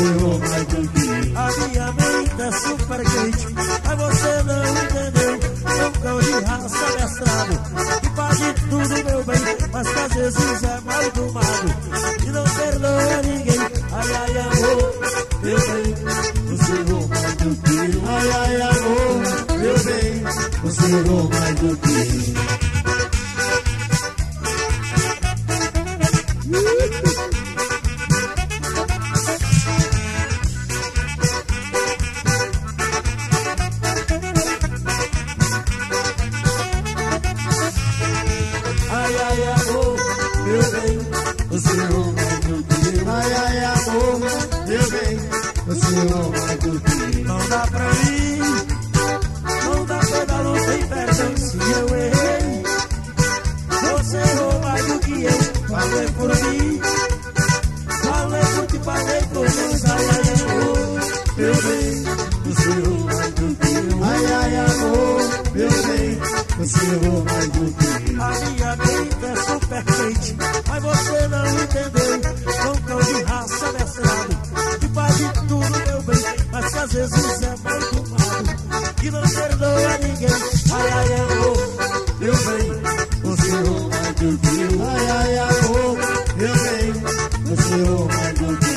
errou mais do que. A minha mente é super quente, mas você não entendeu. Sou um cão de raça mestrado que faz de tudo, meu bem, mas que às vezes é mal domado e não perdoa ninguém. Ai, ai, amor, meu bem, você errou mais do que. Ai, ai, amor, meu bem, você errou mais do que. Ai, ai, amor, meu bem, você errou mais do que. Ai, ai, amor, meu bem, você errou mais do que. Não dá pra mim, não dá pra dar, não tem perdão se eu errei. Você errou mais do que eu, falei por mim, falei por ti, falei por nós. Ai, ai, amor, meu bem, você errou mais do que eu. Ai, ai, amor, meu bem, você errou mais do que. A minha mente é super quente, mas você não entendeu. Sou um cão de raça mestrado que faz de tudo, meu bem, mas que às vezes é mal tomado e não perdoa ninguém. Ai, ai, amor, meu bem, você errou mais do que eu. Ai, ai, amor, meu bem, você errou mais do que.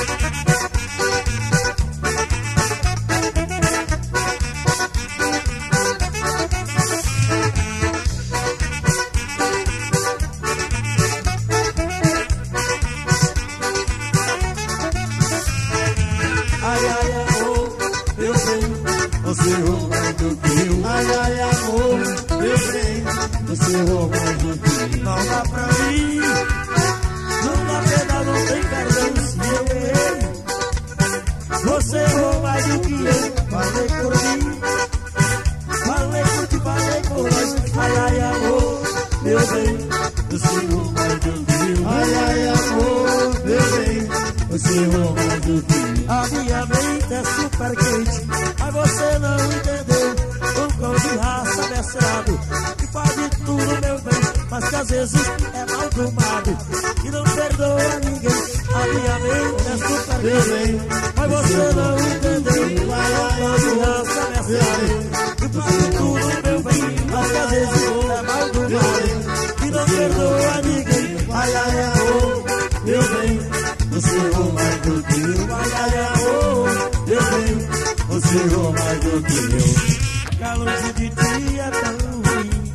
Ai, ai, amor, meu bem, você errou mais do que eu. Ai, ai, amor, meu bem, você errou mais do que. Não dá pra mim, não dá pena, não tem perdão se eu errei. Você errou mais do que eu, falei por mim, falei por ti, falei por nós. Ai, ai, amor, meu bem, você errou mais do que eu. Ai, ai, amor, meu bem, você errou mais do que. A minha mente é super quente, mas você não entendeu. Um cão de raça mestrado que faz de tudo, meu bem, mas que às vezes é mal domado e não perdoa ninguém. A minha mente é super quente, mas você não entendeu. Um cão de raça mestrado que faz de tudo, meu bem, mas que às vezes é mal domado e não perdoa ninguém. Ai, ai, amor, meu bem, você errou mais do que eu. Ai, ai, amor, meu bem, você errou mais do que eu. Calor de dia é tão ruim,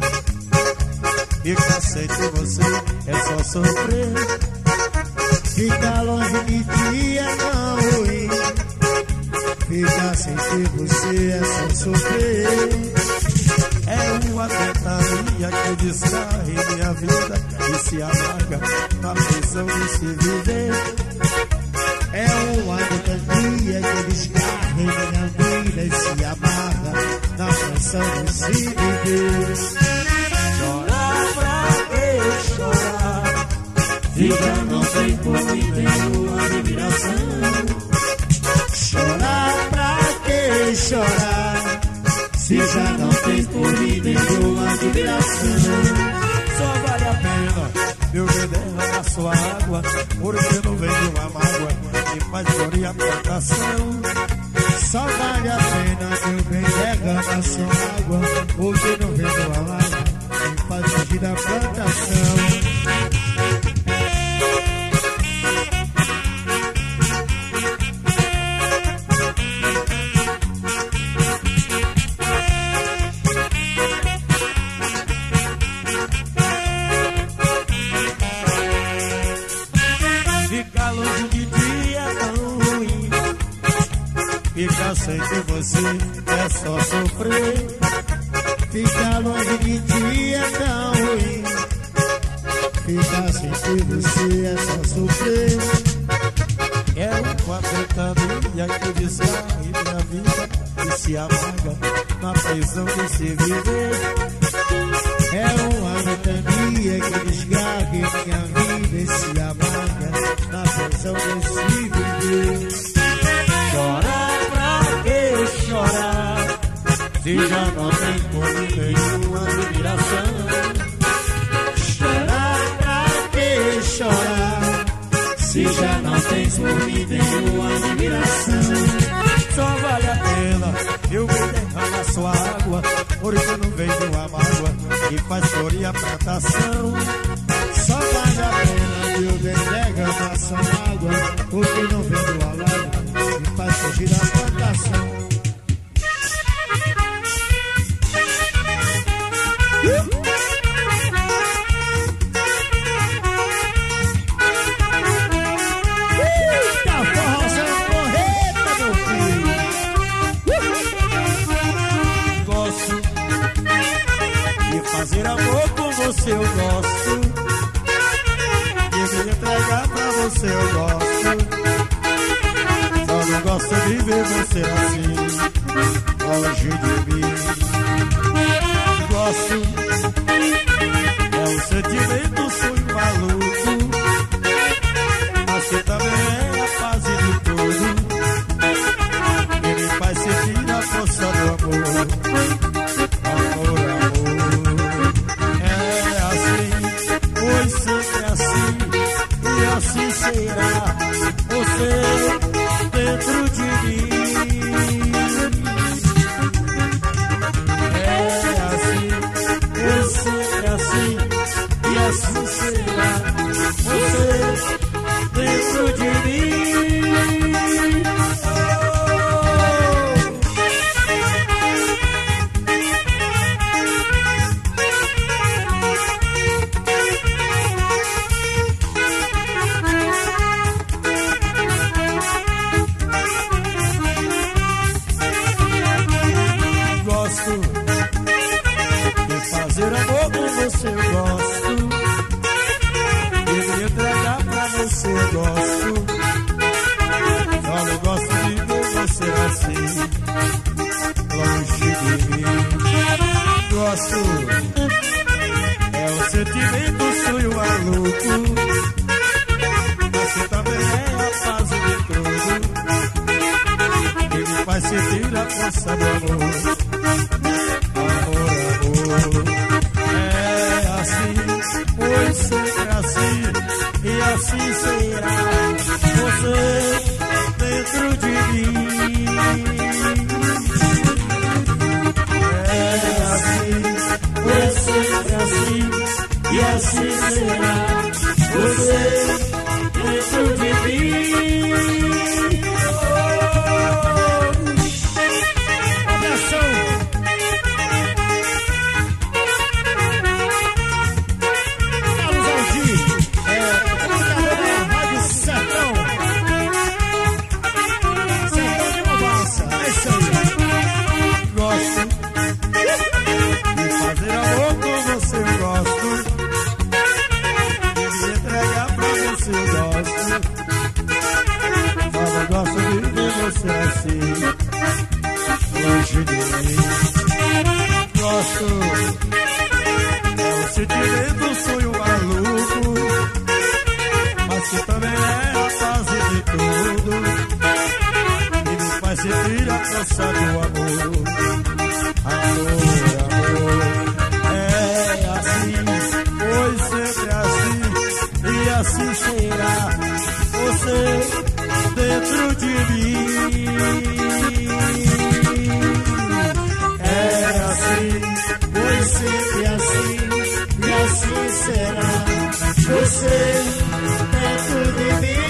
ficar sem de você é só sofrer. Ficar longe de ti é tão ruim. Ficar sem ter você é só sofrer. É uma tentaria que distrai minha vida e se amarga na prisão de se viver. É uma tentaria que descarrega minha vida e se amarga na canção de se viver. Chorar pra que chorar? Vida não tem por mim nenhuma admiração. Chorar pra que chorar? Se já não tem por mim nenhuma admiração. Só vale a pena eu me derramar sua água, porque não vem de uma mágoa que faz florir a plantação. Só vale a pena eu bem derramar sua água, porque não vem de uma mágoa que faz fugir da plantação. Ficar sem de você é só sofrer. Ficar longe de ti é tão ruim. Ficar sem de você é só sofrer. É uma ventania que distrai minha vida e se amarga na prisão de se viver. É uma ventania que desgarra minha vida e se amarga na prisão de se viver. Chorar pra que chorar? Se já não tem por mim nenhuma admiração. Chorar pra que chorar? Se já não tens por mim, tenho admiração. Só vale a pena eu me derramar sua água, porque não vem de uma mágoa que faz florir a plantação. Só vale a pena eu derramar sua água, porque não vem do alago que faz fugir a plantação. Fazer amor com você eu gosto, de me entregar pra você eu gosto. Só não gosto de ver você assim, longe de mim. Gosto, é um sentimento, sonho maluco, mas você também é a base de tudo, que me faz sentir a força do amor. Amor, amor. Pois sempre assim, e assim será você dentro de mim. É assim, pois sempre assim, e assim será você dentro de mim. Fazer amor com você eu gosto, e me entregar pra você eu gosto. Só não gosto de ver você assim, longe de mim. Gosto, é um sentimento, sonho maluco, mas você também é a base de tudo, que me faz sentir a força do amor. Pois sempre assim, e assim será você dentro de mim. É assim, pois sempre assim, e assim será você dentro de mim. Abração. Assim, longe de mim. Gosto, é um sentimento, sonho maluco, mas você também é a base de tudo, e me faz sentir a força do amor. Amor, amor, é assim, pois sempre assim, e assim será você dentro de mim. É assim, pois sempre assim, e assim será você dentro de mim.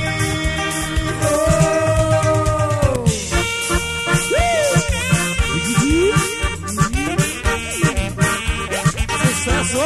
Sucesso!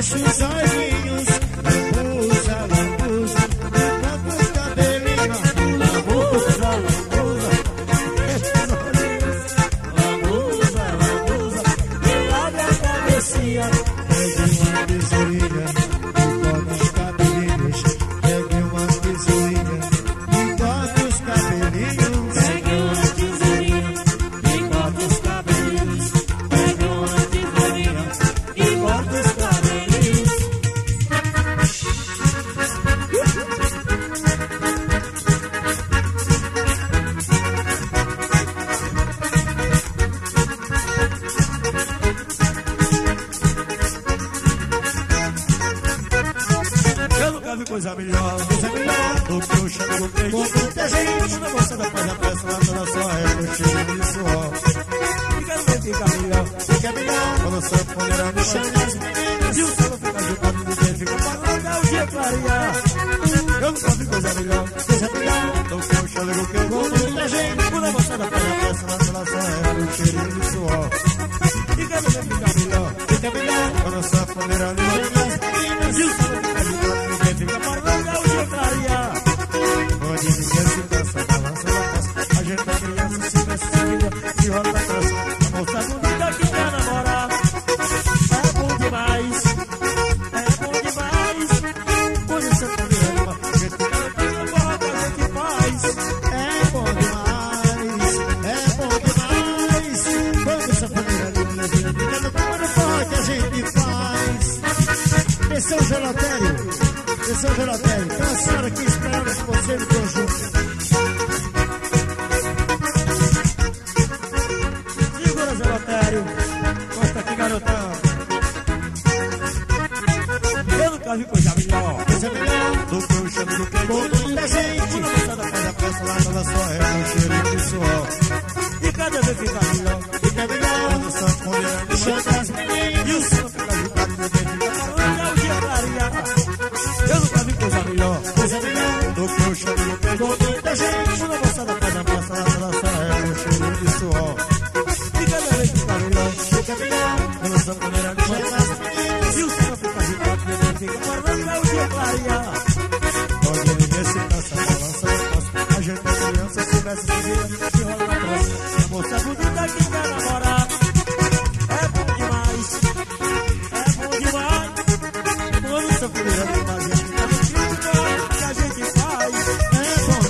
fecha os olhinhos, lambuza, lambuza, enquanto os cabelinhos, lambuza, lambuza, fecha os olhinhos, lambuza, lambuza, e lave a cabecinha. pegue uma tesourinha e corta os cabelinhos, pegue uma tesourinha e corta os cabelinhos. Pegue uma tesourinha e corta os cabelinhos. Pegue uma tesourinha e corta os cabelinhos. Eu nunca vi coisa melhor do que o cheiro do peito. Quando você da faz a peça lá toda sua régua, cheio de suor. Fica bem, fica melhor. Quando o sanfoneiro me chama das meninas e o solo fica agitado, ninguém fica falando, é o dia clarear. Eu nunca vi coisa melhor do que o cheiro do peito. Quando você da faz a peça lá toda sua régua, cheio de suor. Fica bem, fica melhor. Quando o sanfoneiro me chama das meninas e o solo fica agitado, ninguém fica falando, é o dia clarear. Onde ninguém se dança, balança na costa. A gente da criança se veste, se liga e roda da trança. A moça bonita que quer namorar. É bom demais, é bom demais. Quando você tá virando uma gente que não forró que a gente faz. É bom demais, quando essa família linda, brincando com o forró que a gente faz. Atenção, gelatério, tem uma senhora aqui esperando você no conjunto. Segura, gelatério. Costa aqui, garotão. Eu nunca vi coisa melhor do que o cheiro do peito. Muita gente, Quando a moçada faz a peça lá toda sua régua, cheiro de suor. E cada vez fica melhor. Quando o sanfoneiro me chama das meninas e o solo fica agitado, ninguém fica falando, é o dia clarear. Eu nunca vi coisa melhor do que o cheiro do peito. muita gente, Quando a moçada faz a peça lá toda sua régua, cheiro de suor. E cada vez fica melhor. Quando o sanfoneiro me chama das meninas e o solo fica agitado, ninguém fica falando, é o dia clarear. Onde ninguém se cansa, balança na costa. A gente é criança, se veste, se vira e rola na troça. A moça bonita que quer namorar. É bom demais, quando o sanfoneiro me faz a gente tá no clima que a gente faz. é bom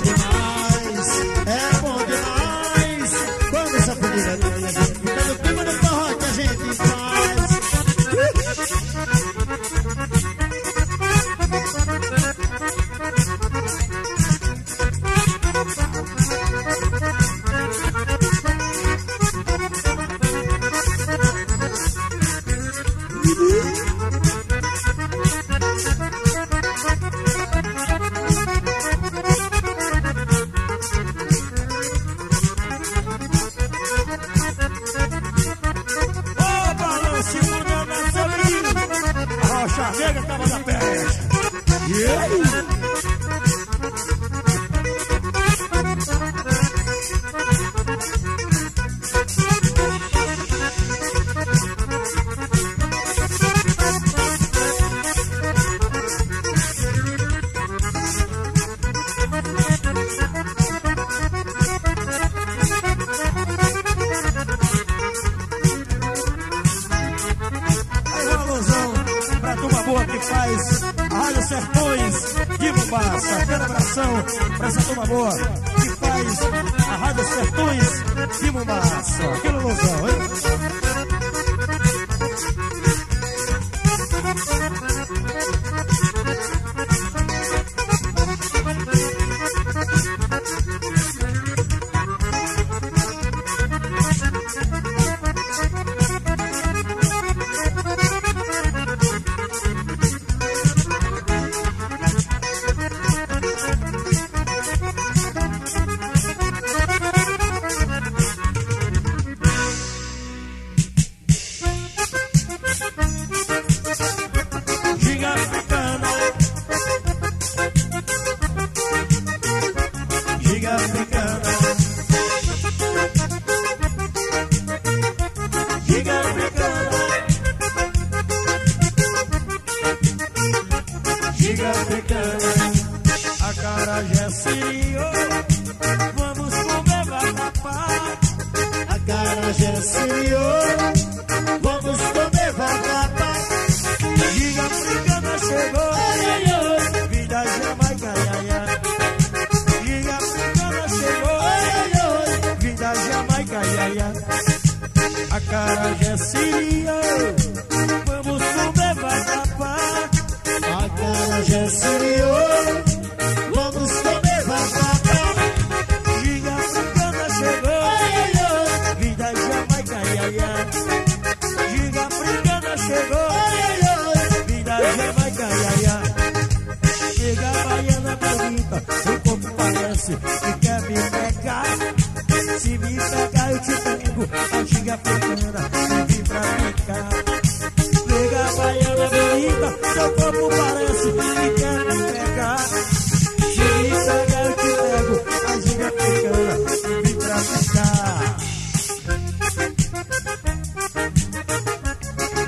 demais, quando essa família linda, a gente fica no clima do forró que a gente faz. Ô, balance, mulher da Sabina, a rocha negra tava na peste. E aí? Aí uma alusão pra turma boa que faz a Rádio Sertões de Mombaça. Aquele abração pra essa turma boa que faz a Rádio Sertões de Mombaça. Aquela alusão, hein?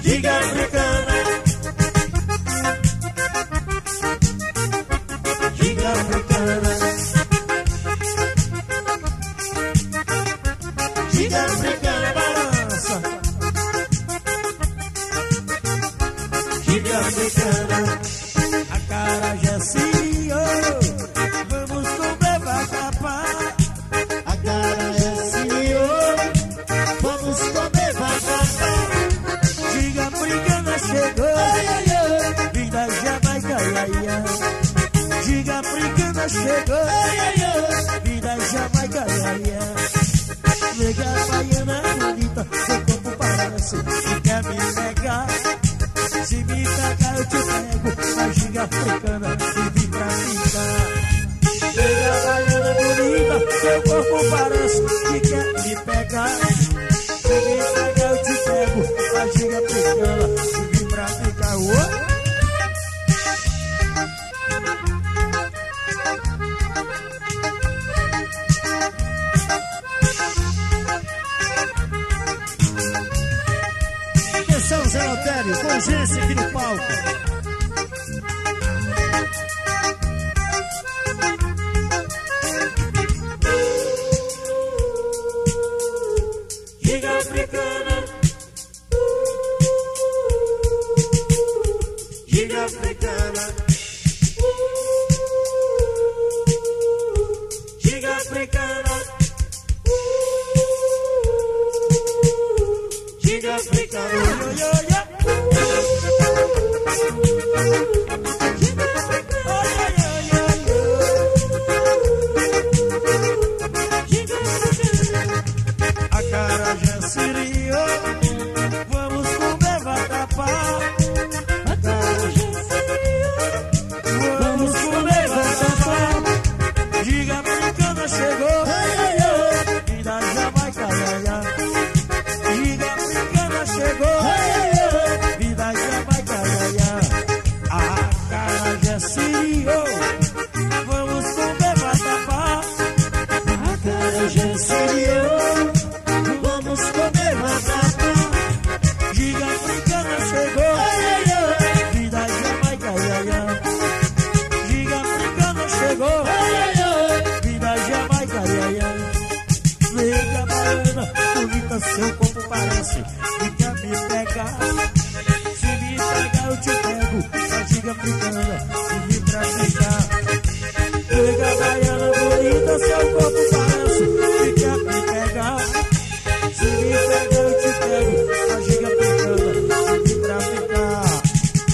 giga africana, giga africana, giga africana, balança, giga africana, acarajé, vamos comer vatapá. Acarajé, vamos comer vatapá. Giga africana chegou, vim da Jamaica, iaia. Giga africana chegou, vim da Jamaica, iaia. Nega baiana bonita, seu corpo parece que quer me pegar. Se me pegar eu te pego, na giga africana e vim pra ficar. Nega baiana bonita, seu corpo parece que quer me pegar. Se me pegar eu te pego, na giga africana e vim pra ficar. Atenção, Zé Lotério, com gente aqui no palco. Giga africana, giga africana, giga africana, giga africana. Acarajé, Sirio, vamos comer vatapá. Acarajé, Sirio, vamos comer vatapá. Giga africana chegou, e da Jamaica, iaia. Giga africana chegou, e da Jamaica, iaia. Acarajé, Sirio, vamos comer vatapá. Acarajé, Sirio, vamos comer vatapá. Giga africana chegou, vida Jamaica, iaia. Giga africana chegou, vida Jamaica, iaia. Nega baiana, bonita, seu corpo parece que quer me pegar. Se me pegar eu te pego, na giga africana e vim pra ficar. Nega baiana, bonita, seu corpo parece que quer me pegar. Se me pegar eu te pego, na giga africana e vim pra ficar.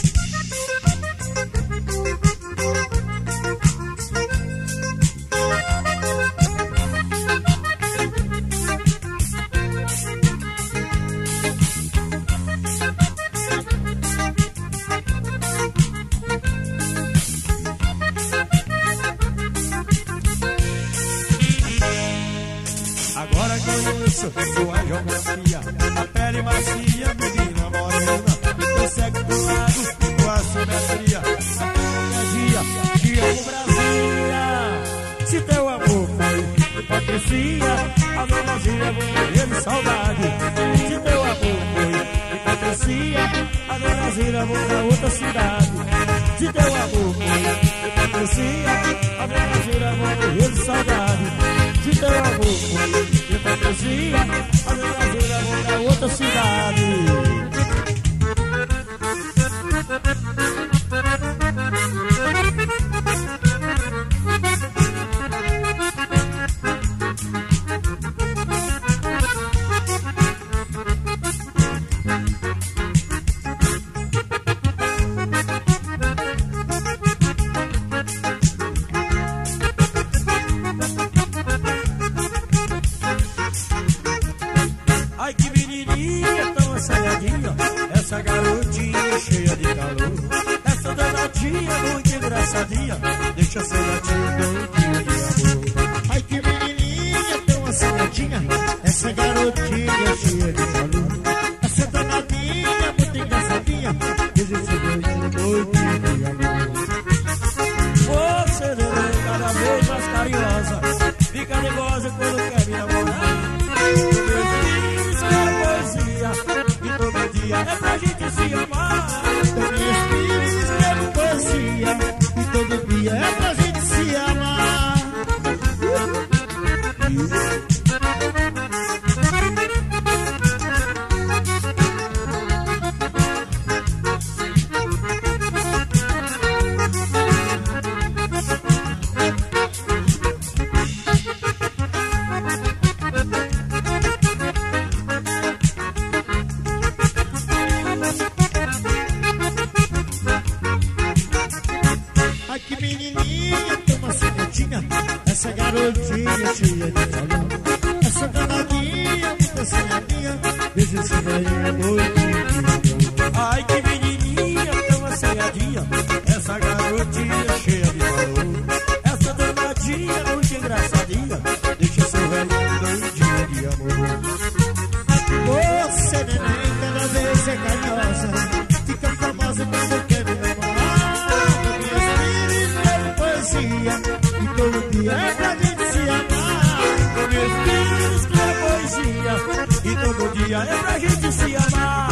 Agora conheço sua geografia, a pele macia, menina morena. Consegue do lado, com a simetria, a dia amo Brasília. Se teu amor foi hipocrisia, a dona Gíria vou morrer de saudade. Se teu amor foi hipocrisia, a dona Gíria vou pra outra cidade. Se teu amor foi hipocrisia, a dona Gíria vou morrer de saudade. Se teu amor foi hipocrisia, a dona Gíria vou pra outra cidade. Ai que menininha tão assanhadinha, essa garotinha cheia de calor. Essa danadinha muito engraçadinha, deixa ser latinho doidinho de amor. Ai que menininha tão assanhadinha, essa garotinha cheia de calor. Essa danadinha muito engraçadinha, deixa ser doidinho de amor. Você é cada vez mais carinhosa, fica nervosa quando quer me namorar. Poesia, e todo dia é pra gente gente se amar. Então me inspire e escrevo poesia, e todo dia é pra gente se amar. Ai que menininha, toma sementinha, essa garotinha cheia de valor. Essa danadinha, muita senhadinha, veja esse velhinho doidinho. Ai que menininha, tão assanhadinha, essa garotinha cheia de valor. Essa danadinha, muito engraçadinha, deixa seu velhinho doidinho de amor. Você, neném, cada vez é carinhosa, fica famosa quando quer me namorar. Eu me inspiro e escrevo poesia, e todo dia é pra gente se amar. Eu me inspiro, escrevo poesia, e todo dia é pra gente se amar.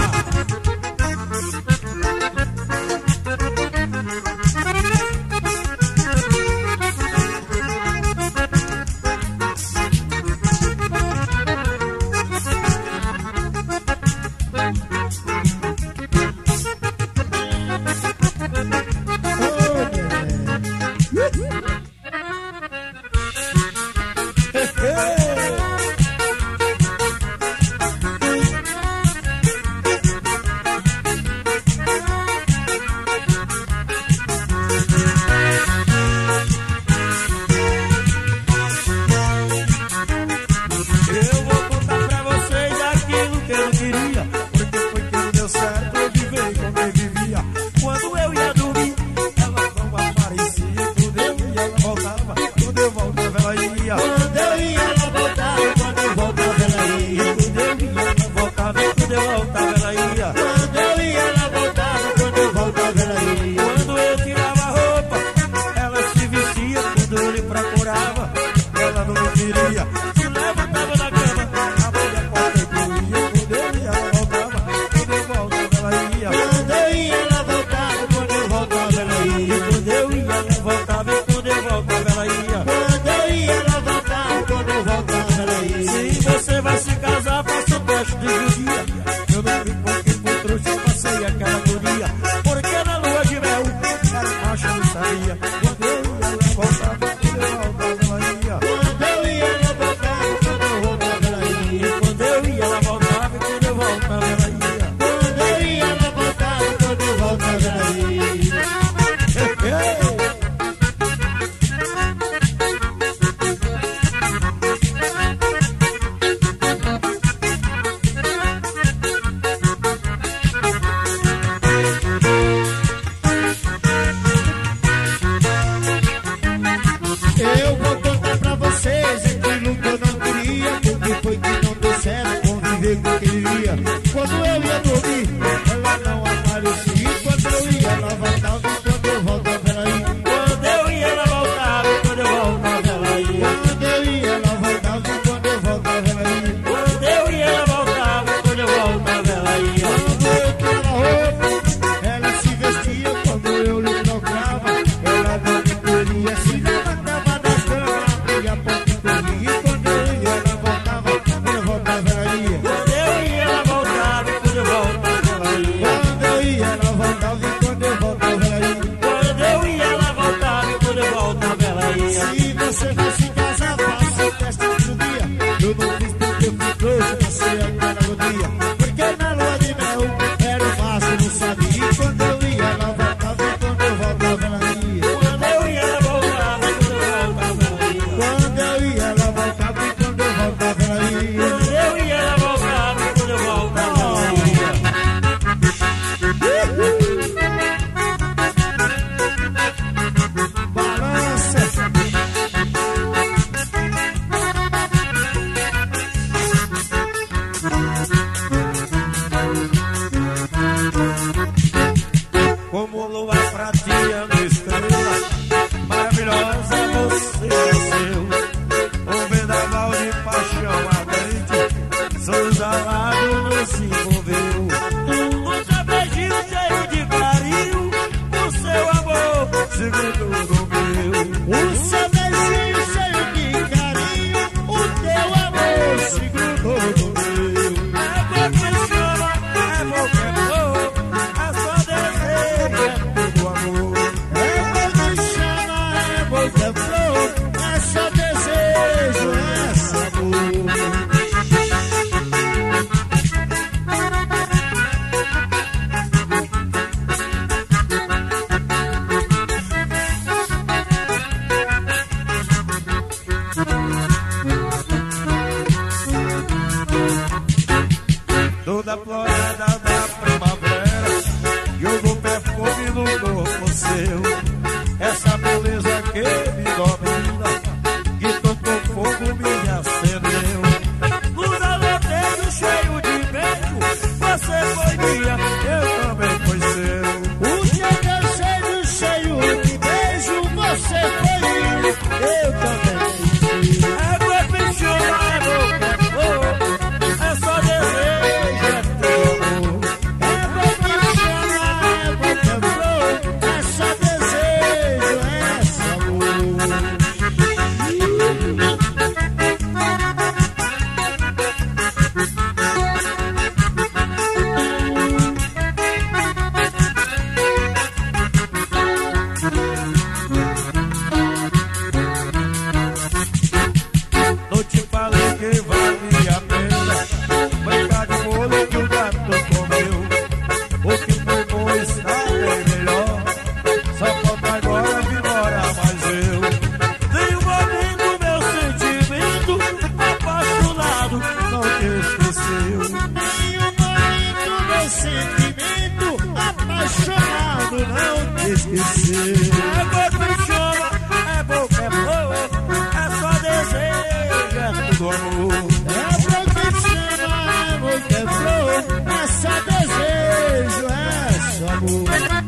apaixonado, não te esquecer. É bom que chama, é bom que é flor, é só desejo, é tudo amor. É bom que chama, é bom que é flor, é só desejo, é só amor.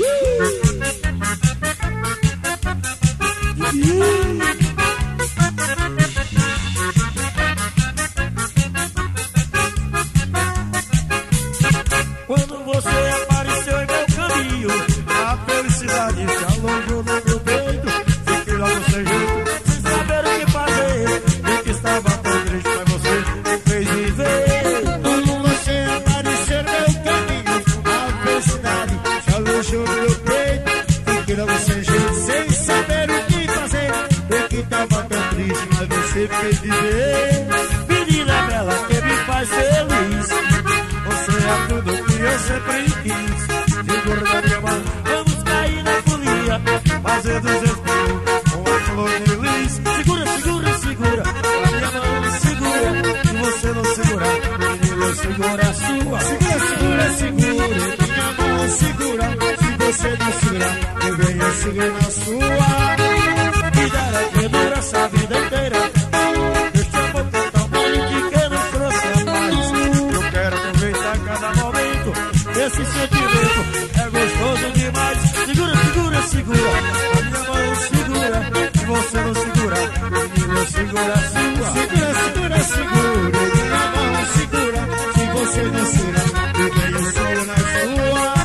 Quando você apareceu em meu caminho, a felicidade se alongou no meu peito. Fiquei logo sem jeito, sem saber o que fazer. Eu que estava tão triste, mas você me fez viver. Quando você apareceu no meu caminho, a felicidade se alojou no meu peito. Fiquei logo sem jeito, sem saber o que fazer. Eu que estava tão triste, mas você me fez viver. Menina bela que me faz feliz, você é tudo que eu sempre quis. Segura na minha mão, vamos cair na folia, fazer dos espinhos uma flor de lis. Segura, segura, segura, a minha mão segura. Se você não segurar, menino, segura a sua. Segura, segura, segura, minha mão segura. Se você não segurar, eu venho segurar na sua. Vida que dura essa vida inteira. Este amor que é tão bonito que nos trouxe a paz. Eu quero aproveitar cada momento. Esse sentimento é gostoso demais. Segura, segura, segura, a minha mão segura. Se você não segurar, menino, segura a sua. Segura, segura, segura, minha mão segura. Se você não segurar, eu venho segurar na sua.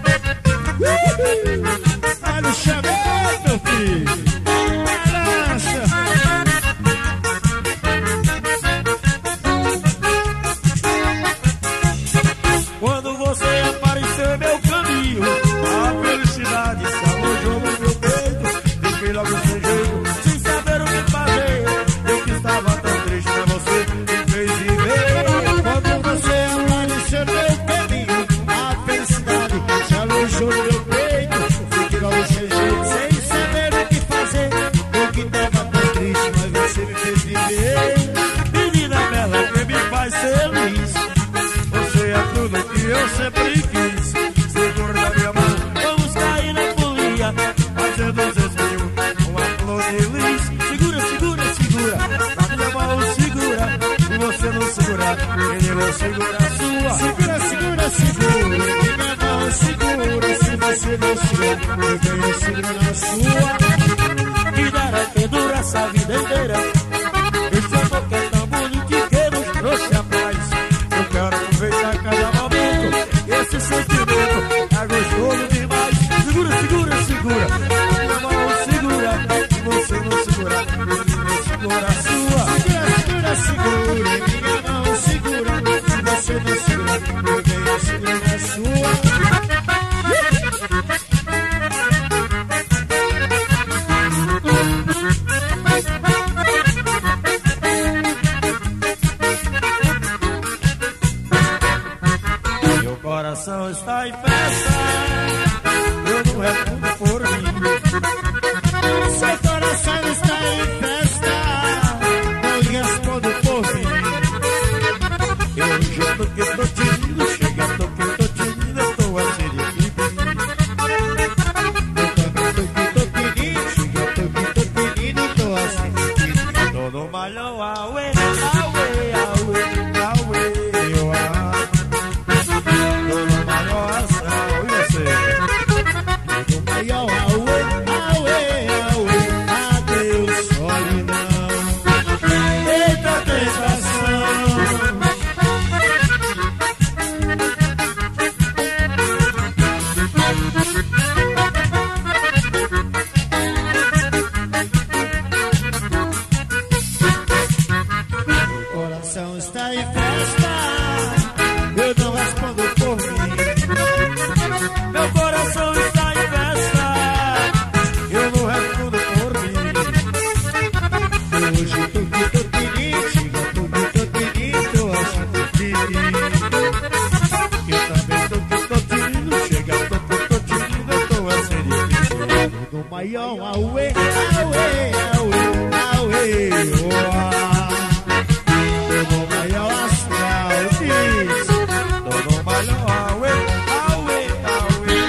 Olha o chamego, filho. Quando você apareceu em meu caminho, a felicidade se alojou no meu peito. Fiquei logo sem jeito, sem saber o que fazer. Eu que estava tão triste, mas você me fez viver. Quando você apareceu no meu caminho, a felicidade se alojou no meu peito. Fiquei logo sem jeito, sem saber o que fazer. Eu que estava tão triste, mas você me fez viver. Menina bela que me faz feliz, você é tudo que eu sempre quis. Segura na minha mão, vamos cair na folia, fazendo os espinhos uma flor de lis. Segura, segura, segura, na minha mão segura. Se você não segurar, menino, segura a sua. Segura, segura, segura, minha mão segura. Se você não segurar, eu venho segurar na sua. Que dará que dura essa vida inteira. Este amor que é tão bonito que nos trouxe a paz. Eu quero aproveitar cada momento. Esse sentimento é gostoso demais. Segura, segura, segura, a minha mão segura. Se você não segurar, menino, segura a sua. Segura, segura, segura, minha mão segura. Se você não segurar, eu venho segurar na sua. Meu coração está em festa, eu não respondo por mim. Seu coração está em festa, não respondo por mim. Eu já tô que tô tinindo, chega, tô que tô tinindo, eu tô a ser de todo malhão, auê, auê, auê, auê, eu todo malhão, astral, e você? Todo maior, auê, auê, auê, adeus, solidão. Eita tentação. Coração está em festa, eu não respondo por mim. Meu coração está em festa, eu não respondo por mim. Hoje tô que tô tinindo, chega tô tinindo, tô achando que Eu também tô que tô tinindo, chega, tô tinindo, eu tô a ser de do maior, auê, auê, auê, auê, oá. Todo maior astral diz, todo malhão, auê, auê, auê,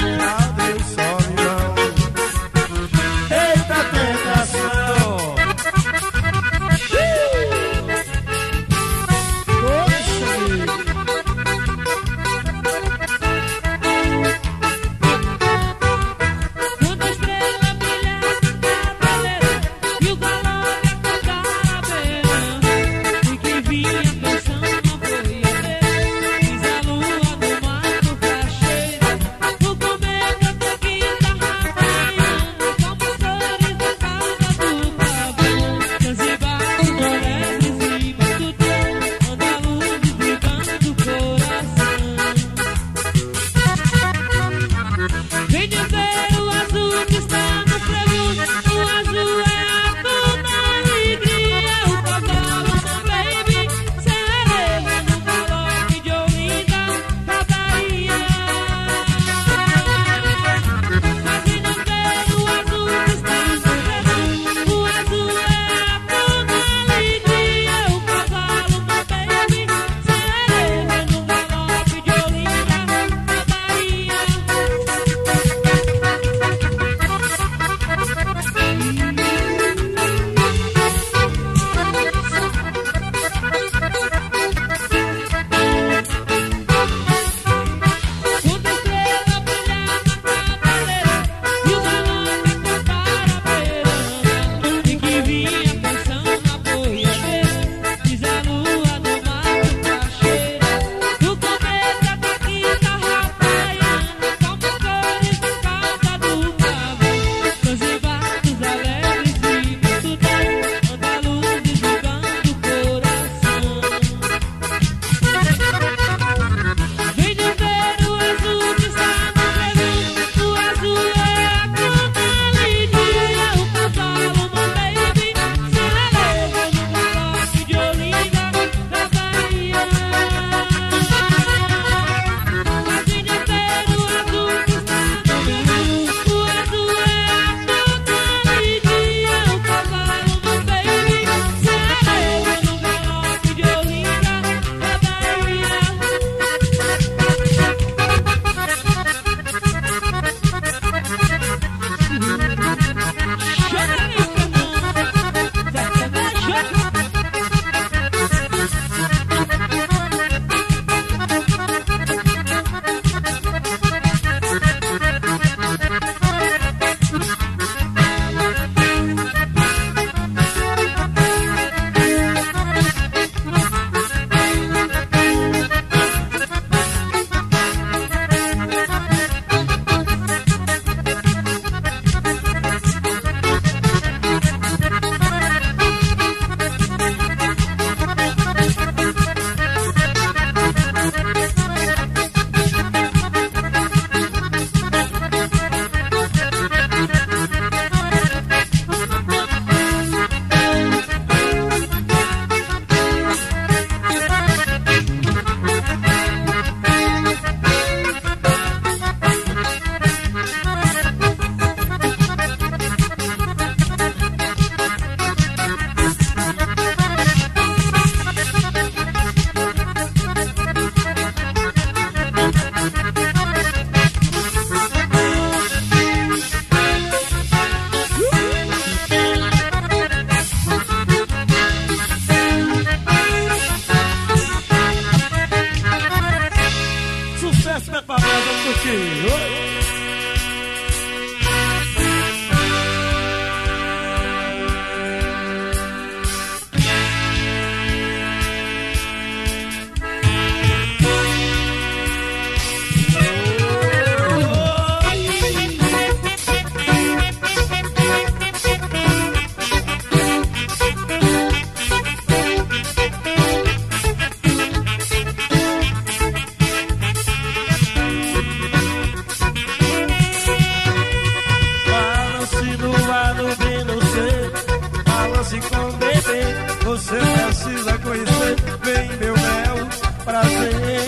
Você precisa conhecer, vem meu mel, prazer.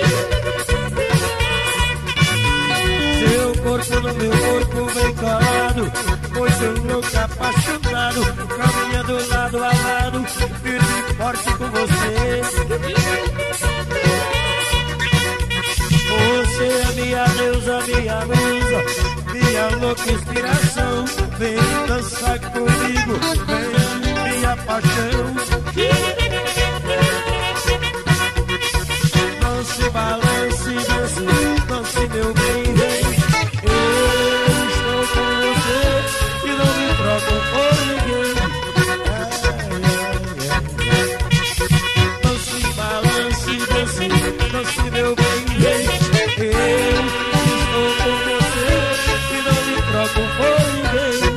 Seu corpo no meu corpo vem colado, pois eu louco apaixonado, caminhando lado a lado, firme e forte com você. Você é minha deusa, minha musa, minha louca inspiração. Vem dançar comigo, vem minha paixão. Dance, balance, dance, dance meu bem, vem. Eu estou com você e não me troco por ninguém. Dance, balance, dance, dance meu bem, vem. Eu estou com você e não me troco por ninguém.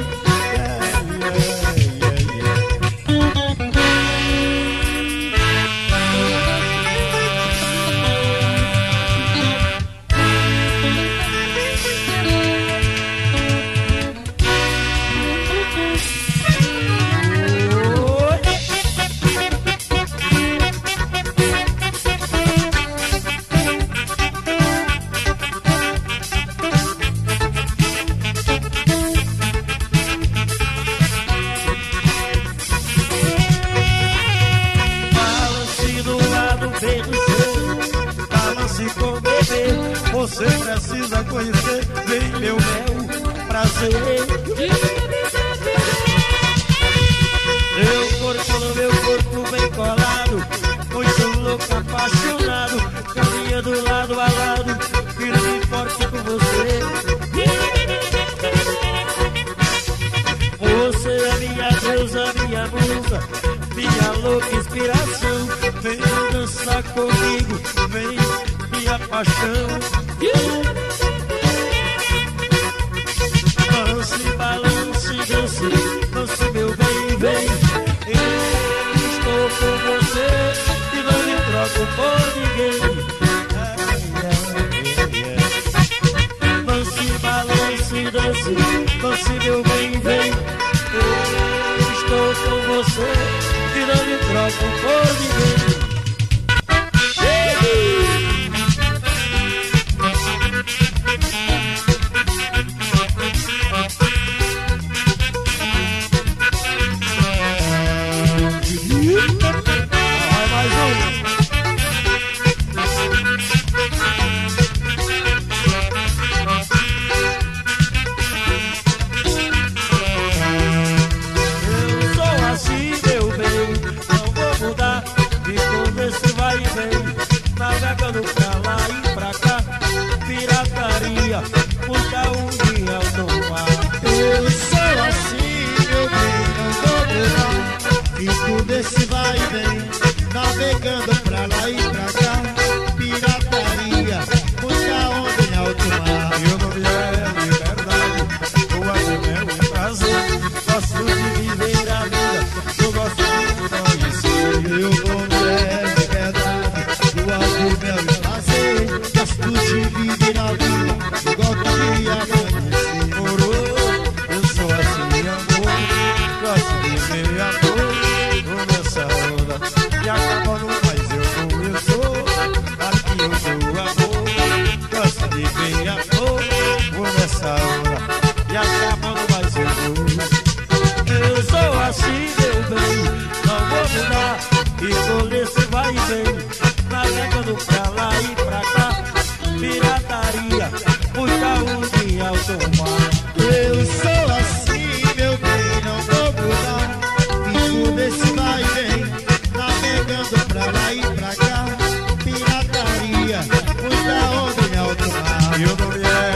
Você precisa conhecer, vem meu mel, prazer. Meu corpo no meu corpo bem colado, pois sou louco apaixonado, caminhando lado a lado, firme e forte com você. Você é minha deusa, minha musa, minha louca inspiração. Vem dançar comigo, vem minha paixão. Dance, balance, dance, dance meu bem, vem. Eu estou com você e não me troco por ninguém. Dance, balance, dance, dance meu bem, vem. Eu estou com você e não me troco por ninguém. Navegando pra lá e pra cá, pirataria, muita união no mar. Eu sou assim, meu bem, não vou mudar. Fico nesse vai e vem, navegando pra lá e pra cá, pirataria, muita onda em alto mar. Eu não me é liberdade, tua de mel e prazer. Gosto de viver a vida, eu gosto de conhecer. Eu vou mulher liberdade, tua de mel e prazer. Gosto de viver a vida, eu gosto de amanhecer. Eu sou assim, amor, gosto de meu amor. Vou nessa onda e acabando, mas eu sou. Aqui eu sou amor, gosto de bem amor. Vou nessa onda e acabando, mas eu sou assim, meu bem, não vou mudar. E tô nesse vai e vem, navegando pra lá e pra cá, pirataria, muita onda em alto mar. Eu sou assim, meu bem, não vou mudar. Fico nesse vai e vem, navegando pra lá e pra cá, pirataria, muita onda em alto mar. Eu não me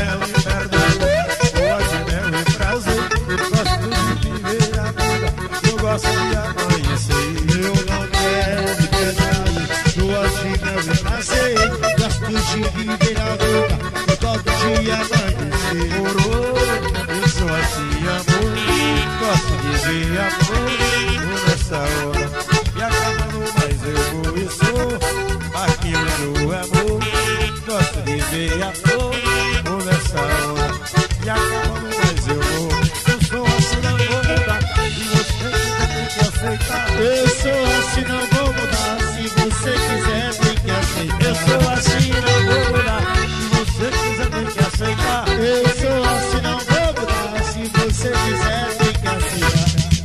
e acabando, mas eu sou assim, não vou mudar, e você tem que aceitar. Eu sou assim, não vou mudar, se você quiser tem que aceitar. Eu sou assim, não vou mudar, se você quiser tem que aceitar. Eu sou assim, não vou mudar, se você quiser tem que aceitar.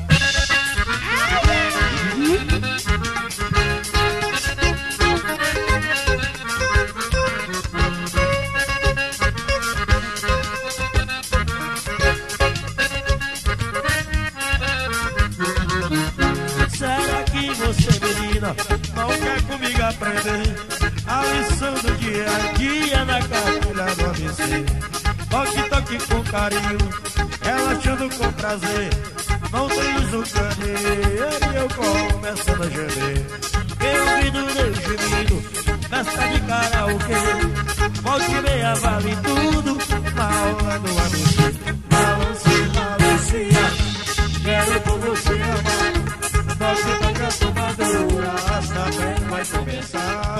Será que você, menina, não quer comigo aprender a lição do dia a dia na cartilha do ABC? Toque com carinho, relaxando com prazer. Não tens o caninho e eu começando a gemer. Eu ouvindo meu gemido, festa de karaokê. Volte e meia vale tudo na hora do ABC. Balancinha, quero com você amar. Toque a tomadura, a festa vai começar.